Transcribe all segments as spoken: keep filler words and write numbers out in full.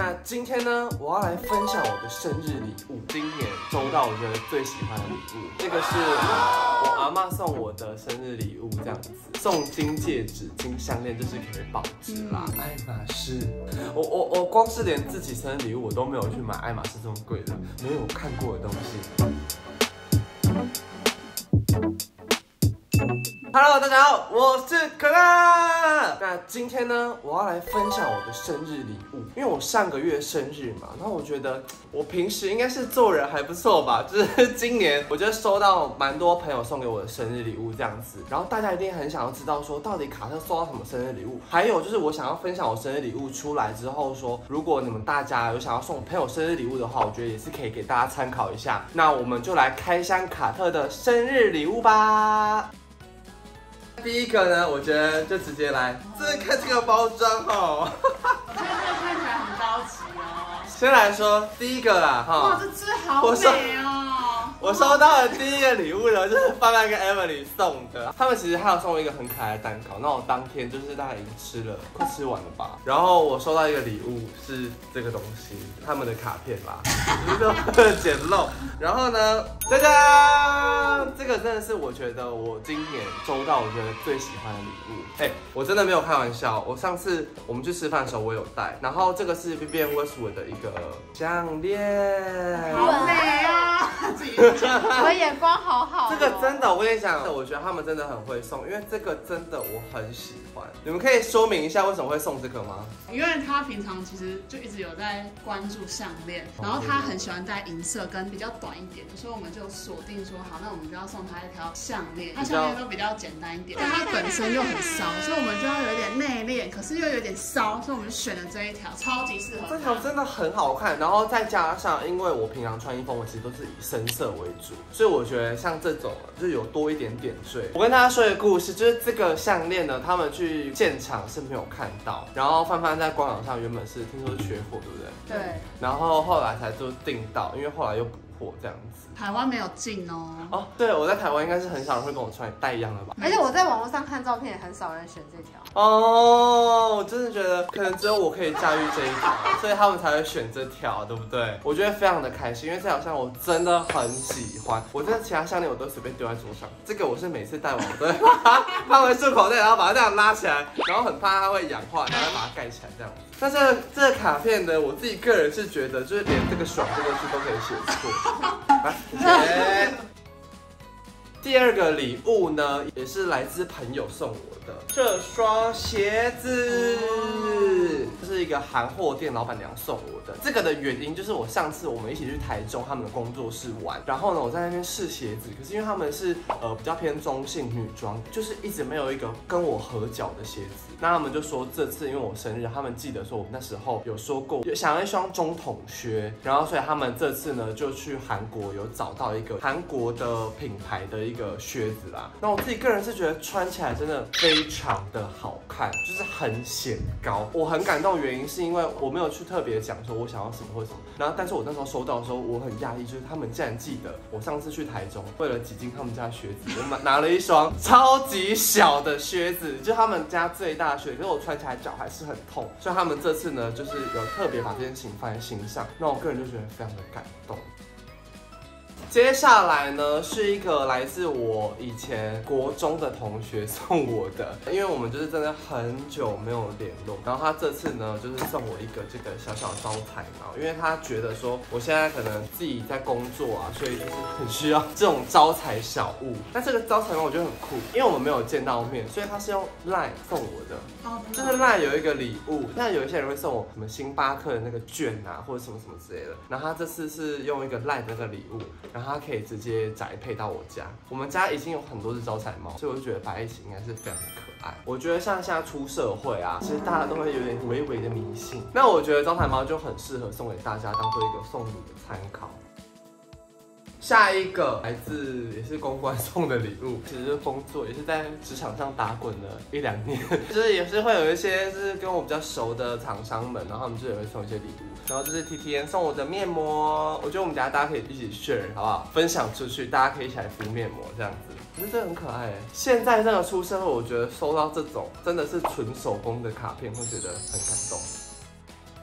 那今天呢，我要来分享我的生日礼物，今年收到我觉得最喜欢的礼物，这个是我阿嬷送我的生日礼物，这样子送金戒指、金项链，就是可以保值啦。嗯、爱马仕，我我我光是连自己生日礼物我都没有去买爱马仕这么贵的，没有看过的东西。Hello， 大家好，我是可可。那今天呢，我要来分享我的生日礼物，因为我上个月生日嘛，然后我觉得我平时应该是做人还不错吧，就是今年我觉得收到蛮多朋友送给我的生日礼物这样子，然后大家一定很想要知道说，到底卡特收到什么生日礼物，还有就是我想要分享我生日礼物出来之后说，如果你们大家有想要送我朋友生日礼物的话，我觉得也是可以给大家参考一下。那我们就来开箱卡特的生日礼物吧。第一个呢，我觉得就直接来，这看这个包装哦， 我觉得这个看起来很高级哦。 先来说第一个啦，哈， 哇，这只好美哦。 我收到的第一个礼物呢，就是范范跟 Emily 送的。他们其实还有送我一个很可爱的蛋糕，那我当天就是大概已经吃了，快吃完了吧。然后我收到一个礼物是这个东西，他们的卡片啦，就是简陋。然后呢，짜잔，这个真的是我觉得我今年收到我觉得最喜欢的礼物。哎、欸，我真的没有开玩笑，我上次我们去吃饭的时候我有带，然后这个是 Vivienne Westwood 的一个项链， 好美啊！ 我的眼光好好、哦。 这个真的，我跟你讲，我觉得他们真的很会送，因为这个真的我很喜欢。你们可以说明一下为什么会送这个吗？ 因为他平常其实就一直有在关注项链，然后他很喜欢戴银色跟比较短一点的，所以我们就锁定说，好，那我们就要送他一条项链。他项链都比较简单一点，但他本身又很骚，所以我们就要有点内敛，可是又有点骚，所以我们就选了这一条，超级适合。 这条真的很好看，然后再加上，因为我平常穿衣风，我其实都是以深色为主，所以我觉得像这种就是有多一点点缀。我跟大家说一个故事，就是这个项链呢，他们去现场是没有看到，然后范范在官网上原本是听说是缺货，对不对？ 对。 然后后来才就订到，因为后来又补货这样子。 台湾没有进哦。 哦，对，我在台湾应该是很少人会跟我穿戴一样的吧。 而且我在网络上看照片，也很少人选这条。 哦，我真的觉得可能只有我可以驾驭这一条，所以他们才会选这条，对不对？我觉得非常的开心，因为这条项链我真的很喜欢。我真的其他项链我都随便丢在桌上，这个我是每次戴完我都会把它放回漱口袋，然后把它这样拉起来，然后很怕它会氧化，然后把它盖起来这样。那这个这个卡片呢，我自己个人是觉得，就是连这个爽这个字都可以写错。来，谢谢。第二个礼物呢，也是来自朋友送我的这双鞋子，这是一个韩货店老板娘送我的。这个的原因就是我上次我们一起去台中他们的工作室玩，然后呢我在那边试鞋子，可是因为他们是呃比较偏中性女装，就是一直没有一个跟我合脚的鞋子。那他们就说这次因为我生日，他们记得说我那时候有说过想要一双中筒靴，然后所以他们这次呢就去韩国有找到一个韩国的品牌的一个靴子啦。那我自己个人是觉得穿起来真的非常的好看，就是很显高。我很感动的原因是因为我没有去特别讲说我想要什么或什么，然后但是我那时候收到的时候我很讶异，就是他们竟然记得我上次去台中为了挤进他们家靴子，我拿了一双超级小的靴子，就他们家最大的靴子，可是我穿起来脚还是很痛，所以他们这次呢就是有特别把这件事情放在心上，那我个人就觉得非常的感动。接下来呢是一个来自我以前国中的同学送我的，因为我们就是真的很久没有联络，然后他这次呢就是送我一个这个小小招财猫，因为他觉得说我现在可能自己在工作啊，所以就是很需要这种招财小物。那这个招财猫我觉得很酷，因为我们没有见到面，所以他是用 LINE 送我的。哦，就是 LINE 有一个礼物，像有一些人会送我什么星巴克的那个券啊，或者什么什么之类的，然后他这次是用一个 LINE 的那个礼物，然后他可以直接宅配到我家。我们家已经有很多只招财猫，所以我就觉得摆在一起应该是非常的可爱。我觉得像现在出社会啊，其实大家都会有点微微的迷信，那我觉得招财猫就很适合送给大家，当做一个送礼的参考。下一个来自也是公关送的礼物，其实是工作也是在职场上打滚了一两年，就是也是会有一些就是跟我比较熟的厂商们，然后他们就也会送一些礼物。然后这是 T T N 送我的面膜，我觉得我们家大家可以一起 share 好不好？分享出去，大家可以一起来敷面膜这样子。我觉得这很可爱哎。现在这个出社会，我觉得收到这种真的是纯手工的卡片，会觉得很感动。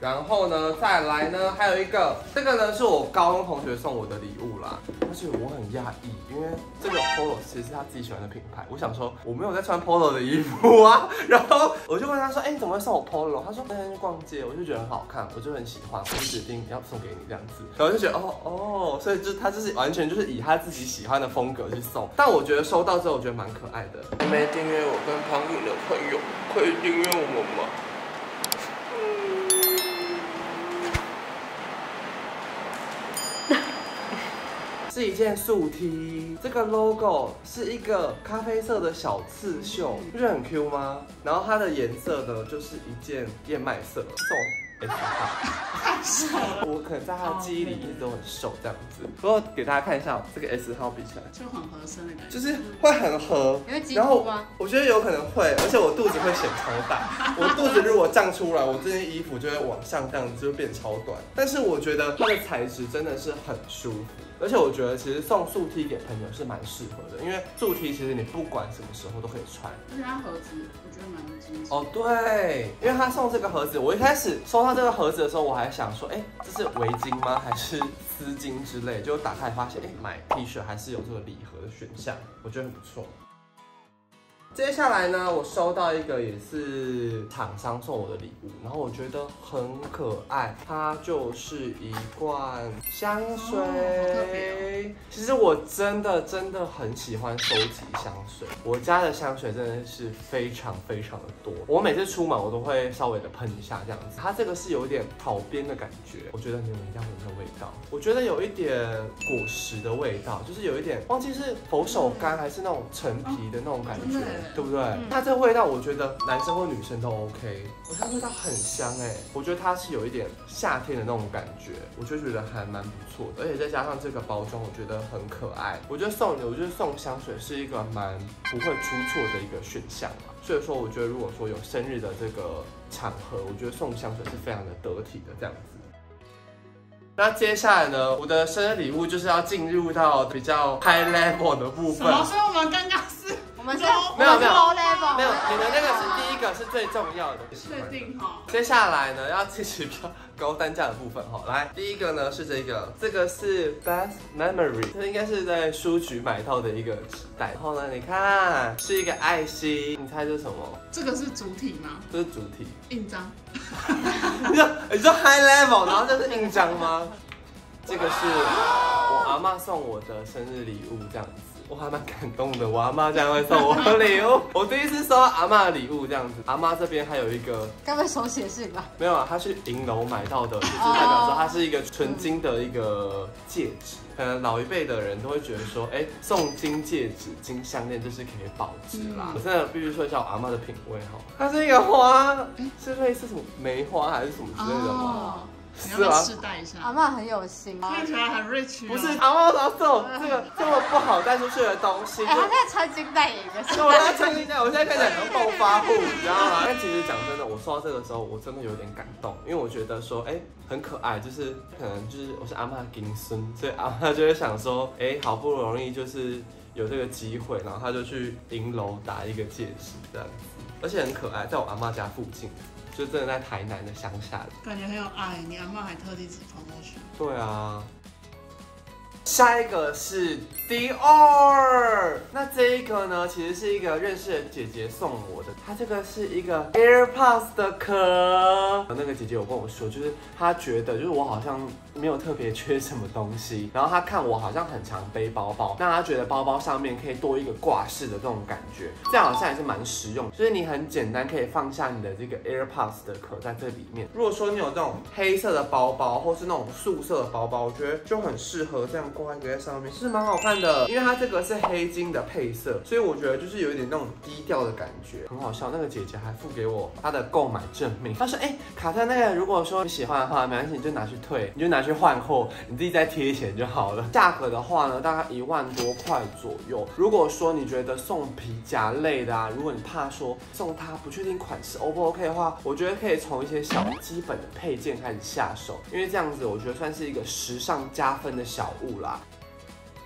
然后呢，再来呢，还有一个，这个呢是我高中同学送我的礼物啦，而且我很讶异，因为这个 Polo 其实是他自己喜欢的品牌。我想说我没有在穿 Polo 的衣服啊，然后我就问他说，哎、欸，你怎么会送我 Polo？ 他说那天去逛街，我就觉得很好看，我就很喜欢，我就决定要送给你这样子。然后就觉得哦哦，所以就他就是完全就是以他自己喜欢的风格去送。但我觉得收到之后，我觉得蛮可爱的。没订阅我跟庞宇的朋友，可以订阅我吗？是一件素 T， 这个 logo 是一个咖啡色的小刺绣，不觉得很 Q 吗？然后它的颜色呢，就是一件燕麦色，送 S 号。 太瘦了， 我可能在他的记忆里一直都很瘦这样子。不过给大家看一下这个 S 号比起来， 就很合身的感觉， 就是会很合。 因为肌然后肤吗？ 我觉得有可能会，而且我肚子会显超大。我肚子如果胀出来，我这件衣服就会往上这样子，就会变超短。但是我觉得它的材质真的是很舒服。而且我觉得其实送素 T 给朋友是蛮适合的，因为素 T 其实你不管什么时候都可以穿。 而且它盒子我觉得蛮精致。 哦，对，因为他送这个盒子，我一开始收到这个盒子的时候，我还想说，哎，这是围巾吗？还是丝巾之类？结果打开发现，哎，买 T 恤还是有这个礼盒的选项，我觉得很不错。接下来呢，我收到一个也是厂商送我的礼物，然后我觉得很可爱，它就是一罐香水。哦，其实我真的真的很喜欢收集香水，我家的香水真的是非常非常的多，我每次出门我都会稍微的喷一下这样子。它这个是有点草编的感觉，我觉得你们一定要闻这个味道，我觉得有一点果实的味道，就是有一点忘记是佛手柑还是那种陈皮的那种感觉。哦，对不对？嗯，它这个味道，我觉得男生或女生都 OK。我觉得味道很香哎，我觉得它是有一点夏天的那种感觉，我就觉得还蛮不错的。而且再加上这个包装，我觉得很可爱。我觉得送，我觉得送香水是一个蛮不会出错的一个选项嘛。所以说，我觉得如果说有生日的这个场合，我觉得送香水是非常的得体的这样子。那接下来呢，我的生日礼物就是要进入到比较 high level 的部分。 什么？所以我们刚刚是， 我们是没有没有 low level， 没有，你们那个是第一个是最重要的。 确定哈。 接下来呢，要继续比较高单价的部分哈。来，第一个呢是这个，这个是 Best Memory， 这应该是在书局买到的一个纸袋。然后呢，你看是一个爱心，你猜这是什么？ 这个是主体吗？ 这是主体。 印章。 你说你说 high level， 然后这是印章吗？这个是我阿嬷送我的生日礼物，这样子。我还蛮感动的，我阿妈这样会送我礼物，我第一次收到阿妈的礼物这样子。阿妈这边还有一个， 该不会手写信吧？ 没有啊，她去银楼买到的，就是代表说它是一个纯金的一个戒指。可能老一辈的人都会觉得说，哎、欸，送金戒指、金项链就是可以保值啦。嗯、我真的必须说一下我阿妈的品味哈，它是一个花，是类似什么梅花还是什么之类的吗？哦， 你要不要试戴一下？ 阿嬷很有心， 看起来很 rich。 不是阿嬷要送这个这么不好带出去的东西。 哎，他在穿金戴银的。 对，我在穿金戴，我现在看起来很暴发户，你知道吗？但其实讲真的，我收到这个时候，我真的有点感动，因为我觉得说，哎、欸，很可爱，就是可能就是我是阿嬷的金孙，所以阿嬷就会想说，哎、欸，好不容易就是有这个机会，然后他就去银楼打一个戒指这样子，而且很可爱，在我阿嬷家附近。就真的在台南的乡下， 感觉很有爱。你阿嬷还特地自己跑过去。 对啊。下一个是 Dior， 那这一个呢，其实是一个认识的姐姐送我的，它这个是一个 AirPods 的壳。那个姐姐有跟我说，就是她觉得就是我好像没有特别缺什么东西，然后她看我好像很常背包包，那她觉得包包上面可以多一个挂饰的这种感觉，这样好像也是蛮实用，就是你很简单可以放下你的这个 AirPods 的壳在这里面。如果说你有这种黑色的包包，或是那种素色的包包，我觉得就很适合这样挂一个在上面，是蛮好看的。因为它这个是黑金的配色，所以我觉得就是有一点那种低调的感觉，很好笑。那个姐姐还付给我她的购买证明，她说：“哎、欸，卡特那个如果说你喜欢的话，没关系，你就拿去退，你就拿去换货，你自己再贴钱就好了。”价格的话呢，大概一万多块左右。如果说你觉得送皮夹类的啊，如果你怕说送它不确定款式 O 不 OK 的话，我觉得可以从一些小基本的配件开始下手，因为这样子我觉得算是一个时尚加分的小物啦。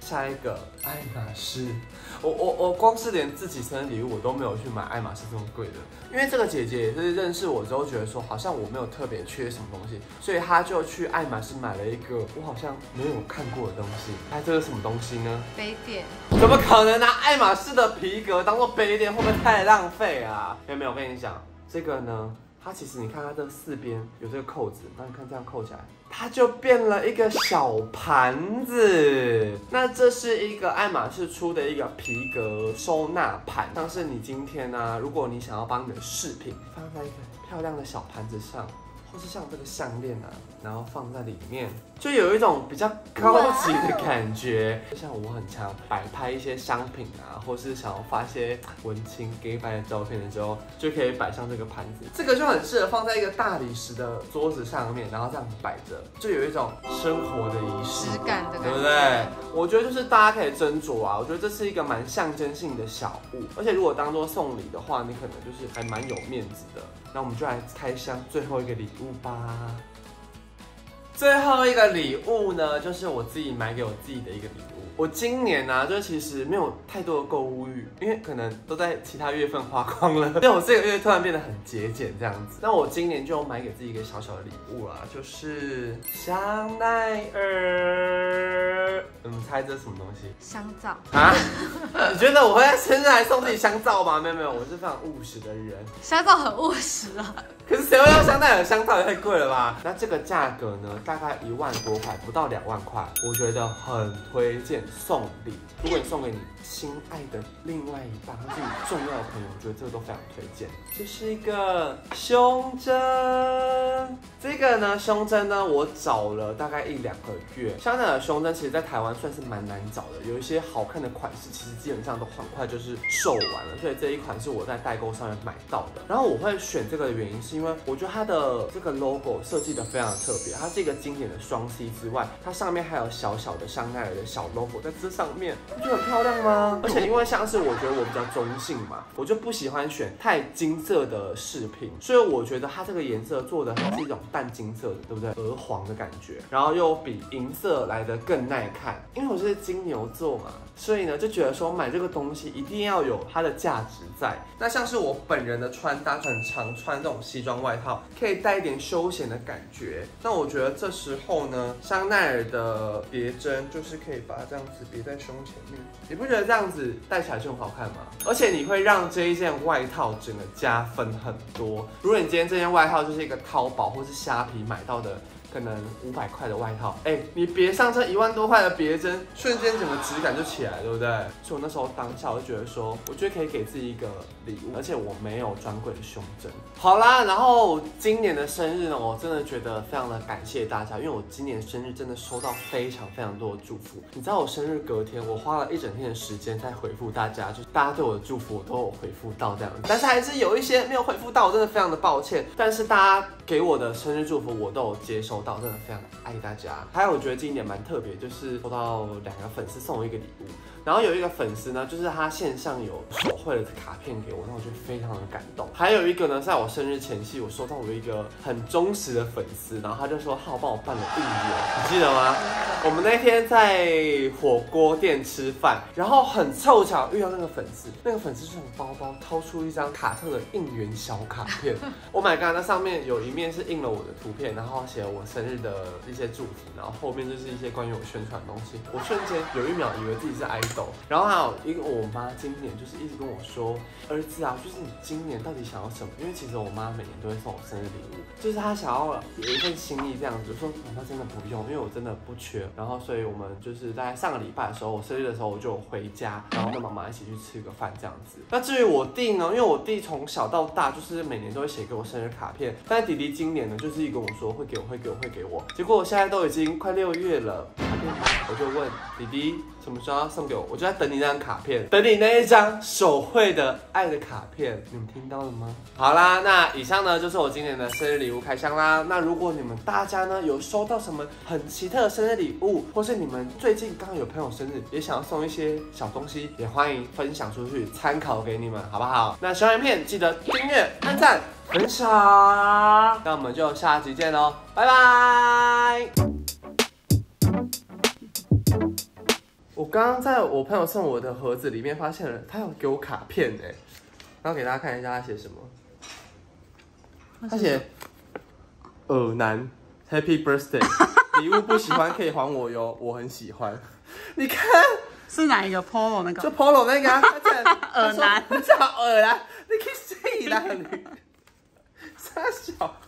下一个爱马仕，我我我光是连自己生日礼物我都没有去买爱马仕这么贵的，因为这个姐姐也是认识我之后觉得说好像我没有特别缺什么东西，所以她就去爱马仕买了一个我好像没有看过的东西。哎，这是什么东西呢？ 杯垫。 怎么可能拿爱马仕的皮革当做杯垫？会不会太浪费啊？没有没有，我跟你讲，这个呢。它其实你看它这四边有这个扣子，那你看这样扣起来，它就变了一个小盘子。那这是一个爱马仕出的一个皮革收纳盘，像是你今天呢、啊，如果你想要把你的饰品放在一个漂亮的小盘子上，或是像这个项链啊，然后放在里面，就有一种比较高级的感觉。就像我很常摆拍一些商品啊，或是想要发一些文青 gay 白的照片的时候，就可以摆上这个盘子。这个就很适合放在一个大理石的桌子上面，然后这样摆着，就有一种生活的仪式质感的感觉， 对不对？我觉得就是大家可以斟酌啊。我觉得这是一个蛮象征性的小物，而且如果当做送礼的话，你可能就是还蛮有面子的。那我们就来开箱最后一个礼物吧。最后一个礼物呢，就是我自己买给我自己的一个礼物。我今年呢、啊，就其实没有太多的购物欲，因为可能都在其他月份花光了，所以我这个月突然变得很节俭这样子。那我今年就买给自己一个小小的礼物啦，就是香奈儿。你们猜这是什么东西？ 香皂啊？你觉得我会在生日还送自己香皂吗？没有没有，我是非常务实的人。 香皂很务实啊。 可是谁会要香奈儿香皂？也太贵了吧？那这个价格呢，大概一万多块，不到两万块，我觉得很推荐送礼。如果你送给你心爱的另外一半，或是你重要的朋友，我觉得这个都非常推荐。这是一个胸针，这个呢胸针呢，我找了大概一两个月。香奈儿胸针其实在台湾算是蛮难找的，有一些好看的款式，其实基本上都很快就是售完了，所以这一款是我在代购上面买到的。然后我会选这个的原因是因为我觉得它的这个 logo 设计的非常的特别，它是一个经典的双 C 之外，它上面还有小小的香奈儿的小 logo 在这上面，不觉得很漂亮吗？而且因为像是我觉得我比较中性嘛，我就不喜欢选太金色的饰品，所以我觉得它这个颜色做的是一种淡金色的，对不对？鹅黄的感觉，然后又比银色来的更耐看。因为我是金牛座嘛，所以呢就觉得说买这个东西一定要有它的价值在。那像是我本人的穿搭，很常穿这种西装外套，可以带一点休闲的感觉。那我觉得这时候呢，香奈儿的别针就是可以把它这样子别在胸前面，你不觉得这样子戴起来就很好看吗？而且你会让这一件外套整个加分很多。如果你今天这件外套就是一个淘宝或是虾皮买到的，可能五百块的外套，哎、欸，你别上这一万多块的别针，瞬间整个质感就起来，对不对？所以我那时候当下我就觉得说，我觉得可以给自己一个礼物，而且我没有专柜的胸针。好啦，然后今年的生日呢，我真的觉得非常的感谢大家，因为我今年生日真的收到非常非常多的祝福。你知道我生日隔天，我花了一整天的时间在回复大家，就是大家对我的祝福我都有回复到这样子，但是还是有一些没有回复到，我真的非常的抱歉。但是大家给我的生日祝福我都有接收到，真的非常爱大家。还有我觉得今年蛮特别，就是收到两个粉丝送我一个礼物，然后有一个粉丝呢，就是他线上有手绘的卡片给我，那我觉得非常的感动。还有一个呢，在我生日前夕，我收到我一个很忠实的粉丝，然后他就说他有帮我办了应援，你记得吗？我们那天在火锅店吃饭，然后很凑巧遇到那个粉丝，那个粉丝就从包包掏出一张卡特的应援小卡片，Oh my god， 那上面有一面是印了我的图片，然后写了我生日的一些祝福，然后后面就是一些关于我宣传的东西。我瞬间有一秒以为自己是 idol， 然后还有一个我妈今年就是一直跟我说，儿子啊，就是你今年到底想要什么？因为其实我妈每年都会送我生日礼物，就是她想要有一份心意这样子。我说妈妈真的不用，因为我真的不缺。然后所以我们就是在上个礼拜的时候，我生日的时候我就回家，然后跟妈妈一起去吃个饭这样子。那至于我弟呢，因为我弟从小到大就是每年都会写给我生日卡片，但是弟弟今年呢就是一跟我说会给我会给我会给我，结果我现在都已经快六月了，我就问弟弟什么时候要送给我，我就在等你那张卡片，等你那一张手绘的爱的卡片，你们听到了吗？好啦，那以上呢就是我今年的生日礼物开箱啦。那如果你们大家呢有收到什么很奇特的生日礼物，或是你们最近刚好有朋友生日，也想要送一些小东西，也欢迎分享出去，参考给你们，好不好？那喜欢影片记得订阅、按赞、分享，那我们就下集见喽，拜拜。 我刚刚在我朋友送我的盒子里面发现了，他有给我卡片哎，然后给大家看一下他写什么。他写耳男 Happy Birthday， 礼物不喜欢可以还我哟，我很喜欢。你看是哪一个 Polo 那个？ 就 Polo 那个啊， 耳男， 叫耳男，你可以谁啦你？傻小。